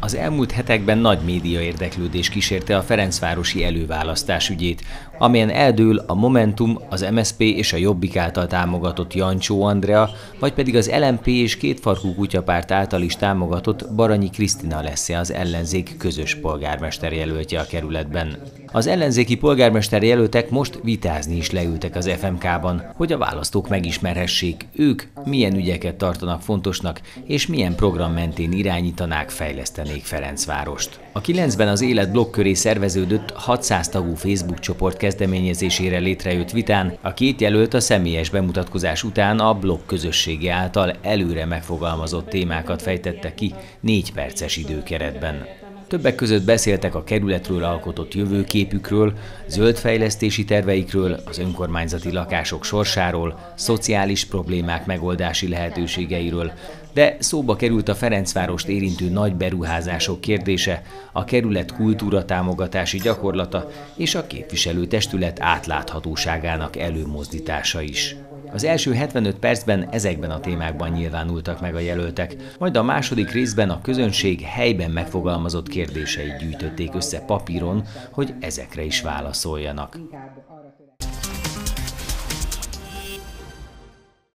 Az elmúlt hetekben nagy média érdeklődés kísérte a ferencvárosi előválasztás ügyét, amelyen eldől a Momentum, az MSZP és a Jobbik által támogatott Jancsó Andrea, vagy pedig az LMP és Kétfarkú Kutyapárt által is támogatott Baranyi Krisztina lesz-e az ellenzék közös polgármesterjelöltje a kerületben. Az ellenzéki polgármesterjelöltek most vitázni is leültek az FMK-ban, hogy a választók megismerhessék, ők milyen ügyeket tartanak fontosnak, és milyen program mentén irányítanák, fejlesztenék Ferencvárost. A 9-ben az Élet blog köré szerveződött 600 tagú Facebook csoport kezdeményezésére létrejött vitán a két jelölt a személyes bemutatkozás után a blog közössége által előre megfogalmazott témákat fejtette ki 4 perces időkeretben. Többek között beszéltek a kerületről alkotott jövőképükről, zöld fejlesztési terveikről, az önkormányzati lakások sorsáról, szociális problémák megoldási lehetőségeiről, de szóba került a Ferencvárost érintő nagy beruházások kérdése, a kerület kultúra támogatási gyakorlata és a képviselőtestület átláthatóságának előmozdítása is. Az első 75 percben ezekben a témákban nyilvánultak meg a jelöltek, majd a második részben a közönség helyben megfogalmazott kérdéseit gyűjtötték össze papíron, hogy ezekre is válaszoljanak.